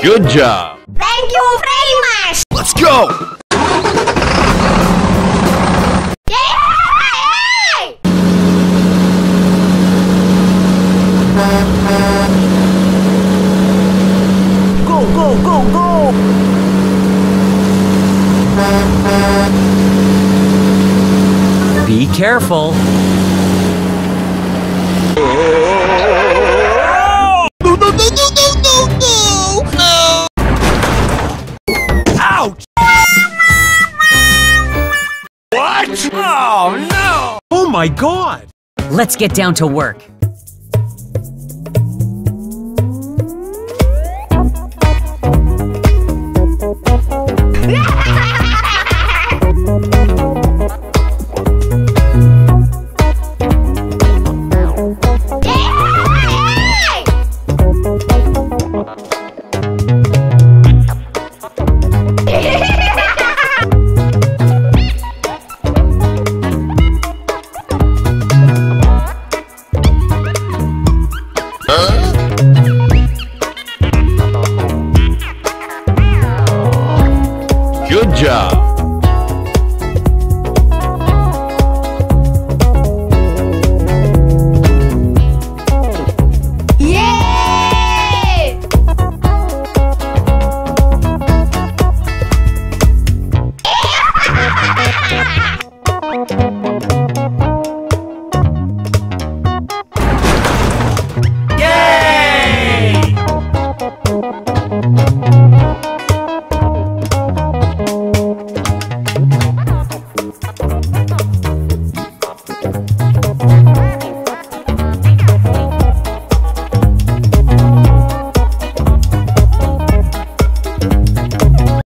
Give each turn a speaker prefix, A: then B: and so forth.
A: Good job.
B: Thank you very much.
A: Let's go.
B: Yay!
C: Go, go, go, go!
D: Be careful.
A: No, no, no, no, no, no, no, no. Ouch! What? Oh, no! Oh, my God!
D: Let's get down to work.
A: Good job.
B: Yay!